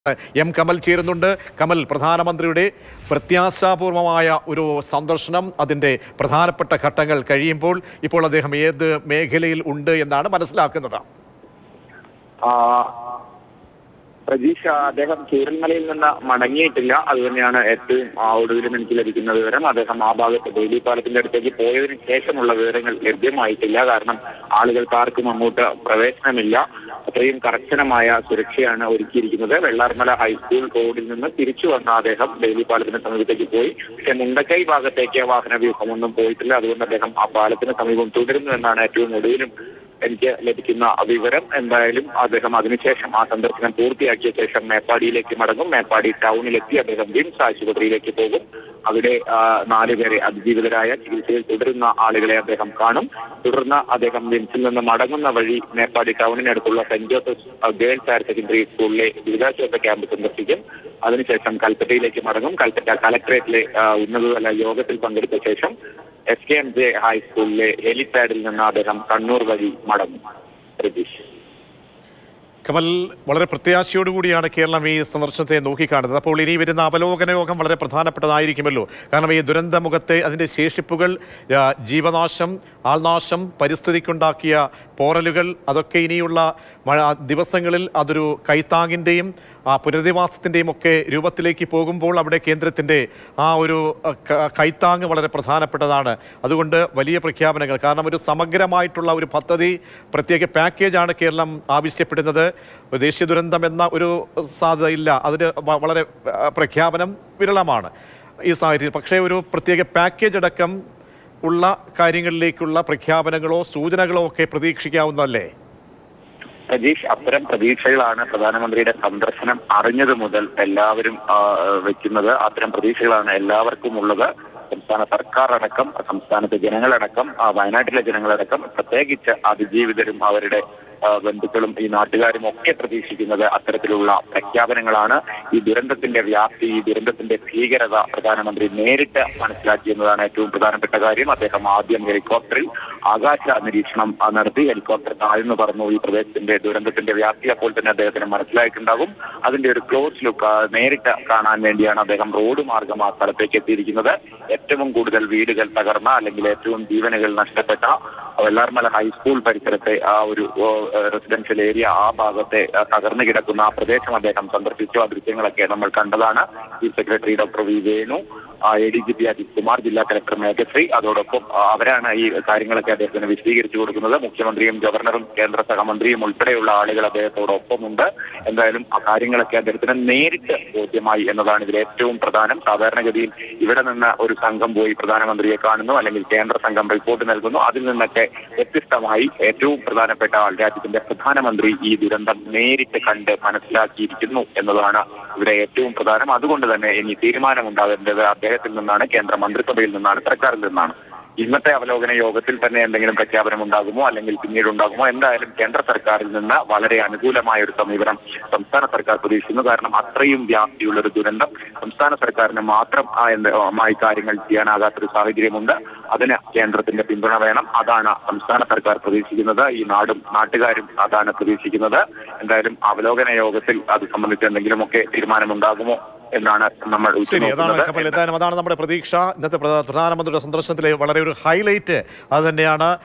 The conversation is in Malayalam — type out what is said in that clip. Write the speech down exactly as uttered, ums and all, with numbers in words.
എം കമൽ ചേരുന്നുണ്ട്. കമൽ, പ്രധാനമന്ത്രിയുടെ പ്രത്യാശാപൂർവമായ ഒരു സന്ദർശനം, അതിൻ്റെ പ്രധാനപ്പെട്ട ഘട്ടങ്ങൾ കഴിയുമ്പോൾ ഇപ്പോൾ അദ്ദേഹം ഏത് മേഖലയിൽ ഉണ്ട് എന്നാണ് മനസ്സിലാക്കുന്നത്? പ്രതീക്ഷ അദ്ദേഹം ചൂരൽമലയിൽ നിന്ന് മടങ്ങിയിട്ടില്ല. അത് തന്നെയാണ് ഏറ്റവും ഒടുവിലും എനിക്ക് ലഭിക്കുന്ന വിവരം. അദ്ദേഹം ആ ഭാഗത്ത് ബേലി പാലത്തിന്റെ അടുത്തേക്ക് പോയതിനു ശേഷമുള്ള വിവരങ്ങൾ ലഭ്യമായിട്ടില്ല. കാരണം ആളുകൾക്ക് ആർക്കും അങ്ങോട്ട് പ്രവേശനമില്ല. അത്രയും കർശനമായ സുരക്ഷയാണ് ഒരുക്കിയിരിക്കുന്നത്. വെള്ളാർമല ഹൈസ്കൂൾ റോഡിൽ നിന്ന് തിരിച്ചു വന്ന അദ്ദേഹം ബേലി പാലത്തിന് സമീപത്തേക്ക് പോയി. പക്ഷെ മുണ്ടക്കൈ ഭാഗത്തേക്ക് വാഹന വ്യൂഹമൊന്നും പോയിട്ടില്ല. അതുകൊണ്ട് അദ്ദേഹം ആ പാലത്തിന് സമീപം തുടരുന്നു എന്നാണ് ഏറ്റവും ഒടുവിലും എനിക്ക് ലഭിക്കുന്ന വിവരം. എന്തായാലും അദ്ദേഹം അതിനുശേഷം ആ സന്ദർശനം പൂർത്തിയാക്കിയ ശേഷം മേപ്പാടിയിലേക്ക് മടങ്ങും. മേപ്പാടി ടൗണിലെത്തി അദ്ദേഹം വിംസ് ആശുപത്രിയിലേക്ക് പോകും. അവിടെ നാലുപേരെ അതിജീവിതരായ ചികിത്സയിൽ തുടരുന്ന ആളുകളെ അദ്ദേഹം കാണും. തുടർന്ന് അദ്ദേഹം വിംസിൽ നിന്ന് മടങ്ങുന്ന വഴി മേപ്പാടി ടൗണിനടുത്തുള്ള Saint Joseph Girls Higher Secondary സ്കൂളിലെ ദുരിതാശ്വാസ ക്യാമ്പ് സന്ദർശിക്കും. അതിനുശേഷം കൽപ്പറ്റയിലേക്ക് മടങ്ങും. കൽപ്പറ്റ കലക്ടറേറ്റിലെ ഉന്നതതല യോഗത്തിൽ പങ്കെടുത്ത ശേഷം എസ് കെ എം ജെ ഹൈസ്കൂളിലെ ഹെലിപാഡിൽ നിന്ന് അദ്ദേഹം കണ്ണൂർ വഴി മടങ്ങും. പ്രതീക്ഷ കമൽ, വളരെ പ്രത്യാശയോടുകൂടിയാണ് കേരളം ഈ സന്ദർശനത്തെ നോക്കിക്കാണുന്നത്. അപ്പോൾ ഇനി വരുന്ന അവലോകന യോഗം വളരെ പ്രധാനപ്പെട്ടതായിരിക്കുമല്ലോ. കാരണം ഈ ദുരന്തമുഖത്തെ അതിൻ്റെ ശേഷിപ്പുകൾ, ജീവനാശം, ആൾനാശം, പരിസ്ഥിതിക്കുണ്ടാക്കിയ പോറലുകൾ, അതൊക്കെ ഇനിയുള്ള ദിവസങ്ങളിൽ അതൊരു കൈത്താങ്ങിൻ്റെയും പുനരധിവാസത്തിൻ്റെയും ഒക്കെ രൂപത്തിലേക്ക് പോകുമ്പോൾ അവിടെ കേന്ദ്രത്തിൻ്റെ ആ ഒരു കൈത്താങ് വളരെ പ്രധാനപ്പെട്ടതാണ്. അതുകൊണ്ട് വലിയ പ്രഖ്യാപനങ്ങൾ, കാരണം ഒരു സമഗ്രമായിട്ടുള്ള ഒരു പദ്ധതി, പ്രത്യേക പാക്കേജാണ് കേരളം ആവശ്യപ്പെടുന്നത്. ദേശീയ ദുരന്തം എന്ന ഒരു സാധ്യതയില്ല. അതിന് വളരെ പ്രഖ്യാപനം വിരളമാണ് ഈ സാഹചര്യത്തിൽ. പക്ഷേ ഒരു പ്രത്യേക പാക്കേജ് അടക്കം ഉള്ള കാര്യങ്ങളിലേക്കുള്ള പ്രഖ്യാപനങ്ങളോ സൂചനകളോ ഒക്കെ പ്രതീക്ഷിക്കാവുന്നതല്ലേ? പ്രതീക്ഷ അത്തരം പ്രതീക്ഷകളാണ് പ്രധാനമന്ത്രിയുടെ സന്ദർശനം അറിഞ്ഞത് മുതൽ എല്ലാവരും വെക്കുന്നത്. അത്തരം പ്രതീക്ഷകളാണ് എല്ലാവർക്കും ഉള്ളത്. സംസ്ഥാന സർക്കാർ അടക്കം, സംസ്ഥാനത്തെ ജനങ്ങളടക്കം, വയനാട്ടിലെ ജനങ്ങളടക്കം, പ്രത്യേകിച്ച് അതിജീവിതരും അവരുടെ ബന്ധുക്കളും ഈ നാട്ടുകാരും ഒക്കെ പ്രതീക്ഷിക്കുന്നത് അത്തരത്തിലുള്ള പ്രഖ്യാപനങ്ങളാണ്. ഈ ദുരന്തത്തിന്റെ വ്യാപ്തി, ഈ ദുരന്തത്തിന്റെ ഭീകരത പ്രധാനമന്ത്രി നേരിട്ട് മനസ്സിലാക്കിയെന്നതാണ് ഏറ്റവും പ്രധാനപ്പെട്ട കാര്യം. അദ്ദേഹം ആദ്യം ഹെലികോപ്റ്ററിൽ ആകാശ നിരീക്ഷണം നടത്തി. ഹെലികോപ്റ്റർ താഴ്ന്നു പറന്നു. ഈ പ്രദേശത്തിന്റെ ദുരന്തത്തിന്റെ വ്യാപ്തി അപ്പോൾ തന്നെ അദ്ദേഹത്തിന് മനസ്സിലായിട്ടുണ്ടാകും. അതിന്റെ ഒരു ക്ലോസ് ലുക്ക് നേരിട്ട് കാണാൻ വേണ്ടിയാണ് അദ്ദേഹം റോഡ് മാർഗം ആ സ്ഥലത്തേക്ക് എത്തിയിരിക്കുന്നത്. ഏറ്റവും കൂടുതൽ വീടുകൾ തകർന്ന, അല്ലെങ്കിൽ ഏറ്റവും ജീവനുകൾ നഷ്ടപ്പെട്ട വെള്ളാർമല ഹൈസ്കൂൾ പരിസരത്തെ ആ ഒരു റെസിഡൻഷ്യൽ ഏരിയ, ആ ഭാഗത്തെ തകർന്നു കിടക്കുന്ന ആ പ്രദേശം അദ്ദേഹം സന്ദർശിച്ചു. ആ ദൃശ്യങ്ങളൊക്കെ നമ്മൾ കണ്ടതാണ്. Chief secretary doctor V Venu, A D G P Ajith Kumar, ജില്ലാ കലക്ടർ മേഘശ്രീ, അതോടൊപ്പം അവരാണ് ഈ കാര്യങ്ങളൊക്കെ അദ്ദേഹത്തിന് വിശദീകരിച്ചു കൊടുക്കുന്നത്. മുഖ്യമന്ത്രിയും ഗവർണറും കേന്ദ്ര സഹമന്ത്രിയും ഉൾപ്പെടെയുള്ള ആളുകൾ അദ്ദേഹത്തോടൊപ്പമുണ്ട്. എന്തായാലും ആ കാര്യങ്ങളൊക്കെ അദ്ദേഹത്തിന് നേരിട്ട് ബോധ്യമായി എന്നതാണ് ഇതിൽ ഏറ്റവും പ്രധാനം. സാധാരണഗതിയിൽ ഇവിടെ നിന്ന് ഒരു സംഘം പോയി പ്രധാനമന്ത്രിയെ കാണുന്നു, അല്ലെങ്കിൽ കേന്ദ്ര സംഘം റിപ്പോർട്ട് നൽകുന്നു. അതിൽ നിന്നൊക്കെ വ്യത്യസ്തമായി ഏറ്റവും പ്രധാനപ്പെട്ട ആൾ, രാജ്യത്തിന്റെ പ്രധാനമന്ത്രി, ഈ ദുരന്തം നേരിട്ട് കണ്ട് മനസ്സിലാക്കിയിരിക്കുന്നു എന്നതാണ് ഇവിടെ ഏറ്റവും പ്രധാനം. അതുകൊണ്ട് തന്നെ ഇനി തീരുമാനമുണ്ടാകേണ്ടത് അദ്ദേഹത്തിൽ നിന്നാണ്, കേന്ദ്ര മന്ത്രിസഭയിൽ നിന്നാണ്, സർക്കാരിൽ നിന്നാണ്. ഇന്നത്തെ അവലോകന യോഗത്തിൽ തന്നെ എന്തെങ്കിലും പ്രഖ്യാപനം ഉണ്ടാകുമോ, അല്ലെങ്കിൽ പിന്നീട് ഉണ്ടാകുമോ? എന്തായാലും കേന്ദ്ര സർക്കാരിൽ നിന്ന് വളരെ അനുകൂലമായ ഒരു സമീപനം സംസ്ഥാന സർക്കാർ പ്രതീക്ഷിക്കുന്നു. കാരണം അത്രയും വ്യാപ്തിയുള്ള ഒരു ദുരന്തം സംസ്ഥാന സർക്കാരിന് മാത്രം മായി കാര്യങ്ങൾ ചെയ്യാനാകാത്തൊരു സാഹചര്യമുണ്ട്. അതിന് കേന്ദ്രത്തിന്റെ പിന്തുണ വേണം. അതാണ് സംസ്ഥാന സർക്കാർ പ്രതീക്ഷിക്കുന്നത്. ഈ നാടും നാട്ടുകാരും അതാണ് പ്രതീക്ഷിക്കുന്നത്. എന്തായാലും അവലോകന യോഗത്തിൽ അത് സംബന്ധിച്ച് എന്തെങ്കിലുമൊക്കെ തീരുമാനമുണ്ടാകുമോ എന്നാണ് നമ്മൾ. ശരി, അതാണ് കമൽ, എന്തായാലും അതാണ് നമ്മുടെ പ്രതീക്ഷ. ഇന്നത്തെ പ്രധാനമന്ത്രിയുടെ സന്ദർശനത്തിലെ വളരെ ഒരു ഹൈലൈറ്റ് അത് തന്നെയാണ്.